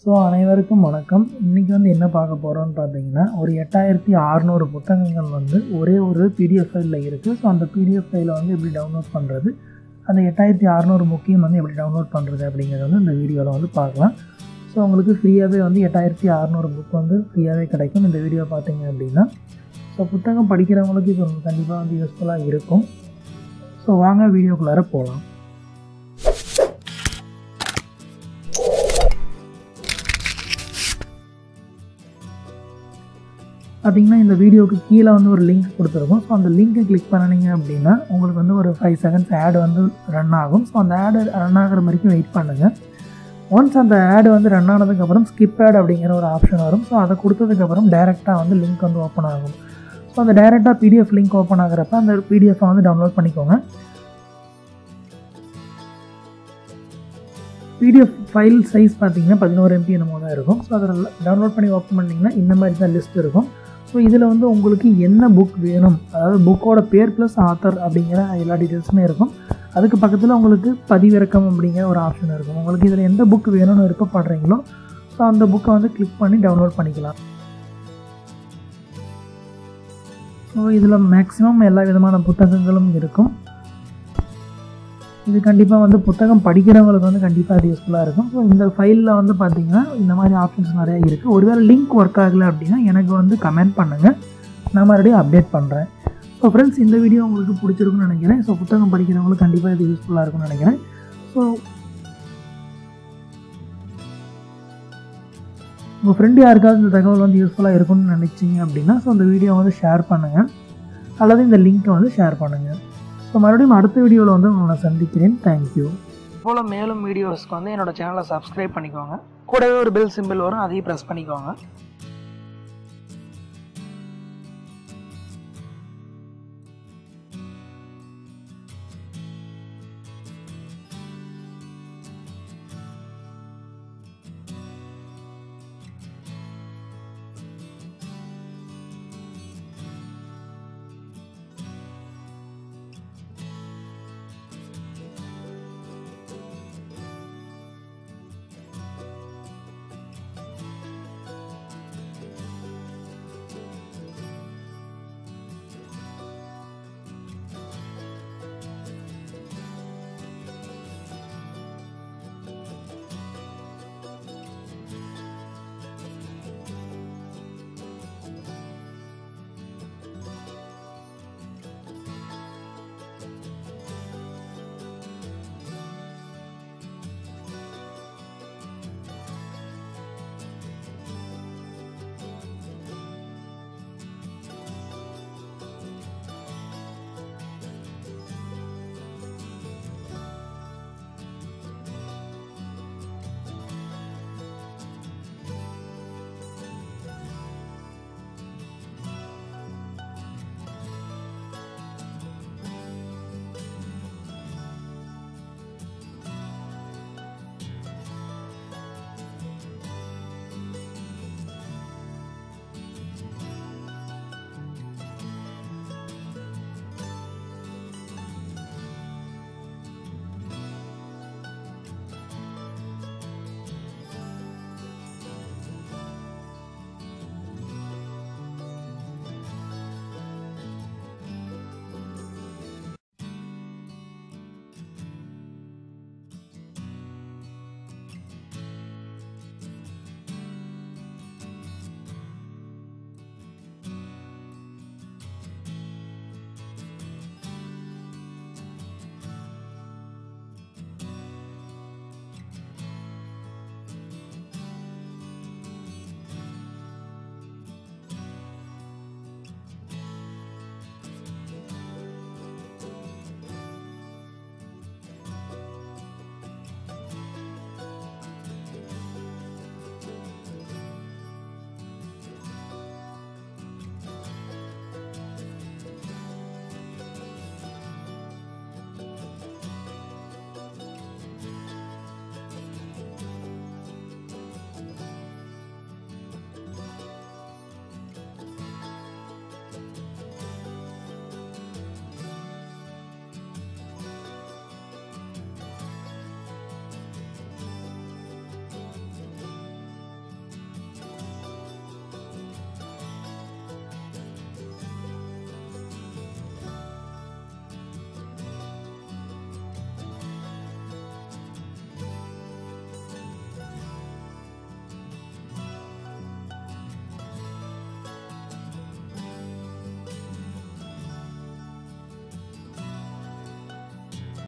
So அனைவருக்கும் வணக்கம். இன்றைக்கி என்ன பார்க்க போகிறோன்னு பார்த்தீங்கன்னா, ஒரு 8600 புத்தகங்கள் ஒரே ஒரு பிடிஎஃப் ஃபைலில் இருக்குது. ஸோ அந்த பிடிஎஃப் ஃபைலை எப்படி டவுன்லோட் பண்ணுறது, அந்த 8600 முக்கியம் எப்படி டவுன்லோட் பண்ணுறது அப்படிங்கிறத இந்த வீடியோவில் பார்க்கலாம். ஸோ உங்களுக்கு ஃப்ரீயாகவே 8600 புக் ஃப்ரீயாகவே கிடைக்கும் இந்த வீடியோ பார்த்தீங்க அப்படின்னா. ஸோ புத்தகம் படிக்கிறவங்களுக்கு இது கண்டிப்பாக யூஸ்ஃபுல்லாக இருக்கும். ஸோ வாங்க வீடியோக்குள்ளார போகலாம். பார்த்திங்கன்னா இந்த வீடியோவுக்கு கீழே ஒரு லிங்க் கொடுத்துருக்கோம். ஸோ அந்த லிங்க்கை கிளிக் பண்ணினீங்க அப்படின்னா உங்களுக்கு ஒரு 5 செகண்ட்ஸ் ஆட் ரன் ஆகும். ஸோ அந்த ஆடு ரன் ஆகிற வரைக்கும் வெயிட் பண்ணுங்கள். ஒன்ஸ் அந்த ஆடு ரன் ஆனதுக்கப்புறம் ஸ்கிப் ஆட் அப்படிங்கிற ஒரு ஆப்ஷன் வரும். ஸோ அதை கொடுத்ததுக்கப்புறம் டேரெக்டாக லிங்க் ஓப்பன் ஆகும். ஸோ அந்த டேரெக்டாக பிடிஎஃப் லிங்க் ஓப்பன் ஆகிறப்ப அந்த பிடிஎஃபை டவுன்லோட் பண்ணிக்கோங்க. பிடிஎஃப் ஃபைல் சைஸ் பார்த்திங்கன்னா 11 MB என்னமோ தான் இருக்கும். ஸோ அதில் டவுன்லோட் பண்ணி ஓப்பன் பண்ணிங்கன்னா இந்த மாதிரி தான் லிஸ்ட் இருக்கும். ஸோ இதில் உங்களுக்கு என்ன புக் வேணும், அதாவது புக்கோட பேர் ப்ளஸ் ஆத்தர் அப்படிங்கிற எல்லா டீட்டெயில்ஸுமே இருக்கும். அதுக்கு பக்கத்தில் உங்களுக்கு பதிவிறக்கம் அப்படிங்கிற ஒரு ஆப்ஷன் இருக்கும். உங்களுக்கு இதில் எந்த புக் வேணும்னு விருப்பப்படுறீங்களோ ஸோ அந்த புக்கை கிளிக் பண்ணி டவுன்லோட் பண்ணிக்கலாம். ஸோ இதில் மேக்ஸிமம் எல்லா விதமான புத்தகங்களும் இருக்கும். இது கண்டிப்பாக புத்தகம் படிக்கிறவங்களுக்கு கண்டிப்பாக அது யூஸ்ஃபுல்லாக இருக்கும். ஸோ இந்த ஃபைலில் பார்த்தீங்கன்னா இந்த மாதிரி ஆப்ஷன்ஸ் நிறையா இருக்குது. ஒருவேளை லிங்க் ஒர்க் ஆகலை அப்படின்னா எனக்கு கமெண்ட் பண்ணுங்கள், நான் மறுபடியும் அப்டேட் பண்ணுறேன். ஸோ ஃப்ரெண்ட்ஸ், இந்த வீடியோ உங்களுக்கு பிடிச்சிருக்குன்னு நினைக்கிறேன். ஸோ புத்தகம் படிக்கிறவங்களுக்கு கண்டிப்பாக இது யூஸ்ஃபுல்லாக இருக்கும்னு நினைக்கிறேன். ஸோ உங்கள் ஃப்ரெண்டு யாருக்காவது இந்த தகவல் யூஸ்ஃபுல்லாக இருக்கும்னு நினச்சிங்க அப்படின்னா ஸோ இந்த வீடியோ ஷேர் பண்ணுங்கள், அல்லது இந்த லிங்க்கை ஷேர் பண்ணுங்கள். ஸோ மறுபடியும் அடுத்த வீடியோவில் உங்களை சந்திக்கிறேன். தேங்க்யூ. போல் மேலும் வீடியோஸ்க்கு என்னோடய சேனலை சப்ஸ்கிரைப் பண்ணிக்கோங்க. கூடவே ஒரு பெல் சிம்பிள் வரும், அதையும் ப்ரெஸ் பண்ணிக்கோங்க.